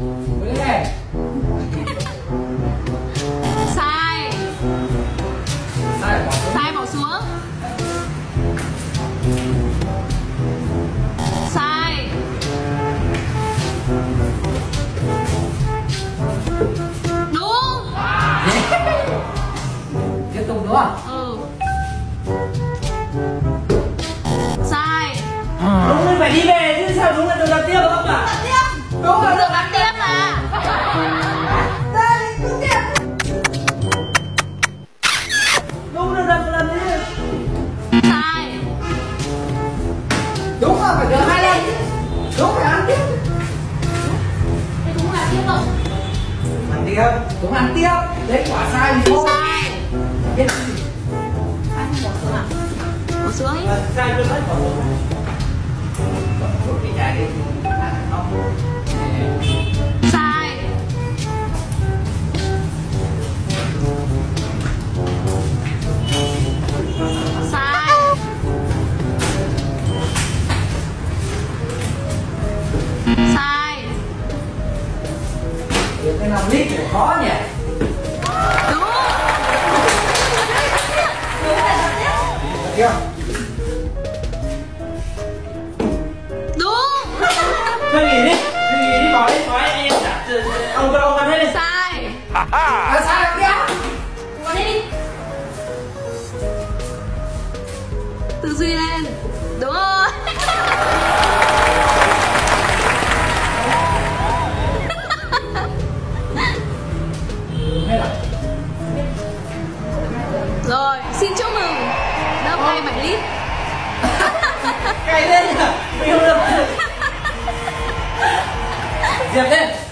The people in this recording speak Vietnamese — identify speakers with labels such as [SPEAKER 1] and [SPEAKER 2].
[SPEAKER 1] Mới này.
[SPEAKER 2] Sai. Sai bỏ xuống. Sai. Đúng.
[SPEAKER 1] Tiếp tục đúng không?
[SPEAKER 2] Ừ. Sai.
[SPEAKER 1] Đúng rồi, phải đi về chứ sao đúng là được đặt tiếp không ạ? Đúng rồi,
[SPEAKER 2] Được ăn tiếp mà.
[SPEAKER 1] đúng được đặt lần đi.
[SPEAKER 2] Sai.
[SPEAKER 1] Đúng rồi, phải được 2 lần chứ. Đúng phải ăn tiếp.
[SPEAKER 2] Thế đúng là tiếp không?
[SPEAKER 1] Ăn tiếp, đúng ăn tiếp. Đấy quả sai thì thôi.
[SPEAKER 2] Sai.
[SPEAKER 1] Biết gì?
[SPEAKER 2] Ăn bỏ xuống à? Bỏ xuống ấy.
[SPEAKER 1] Sai luôn đấy, bỏ xuống. Bỏ cái nhà đi. Ăn không?
[SPEAKER 2] Sai. Sai. Sai.
[SPEAKER 1] Được cái 5 lít thì khó nhỉ?
[SPEAKER 2] Đúng.
[SPEAKER 1] Được chưa?
[SPEAKER 2] Đúng.
[SPEAKER 1] Thôi nghỉ đi, bỏ đi, em trả ông cho ông ăn hết đi.
[SPEAKER 2] Sai.
[SPEAKER 1] À sai rồi kia.
[SPEAKER 2] Qua đây đi. Tư duy lên. Đúng rồi.
[SPEAKER 1] Hết rồi.
[SPEAKER 2] Rồi, xin chúc mừng. Đâm 27 lít.
[SPEAKER 1] Cày lên nhỉ? Mình không được. Diệp lên.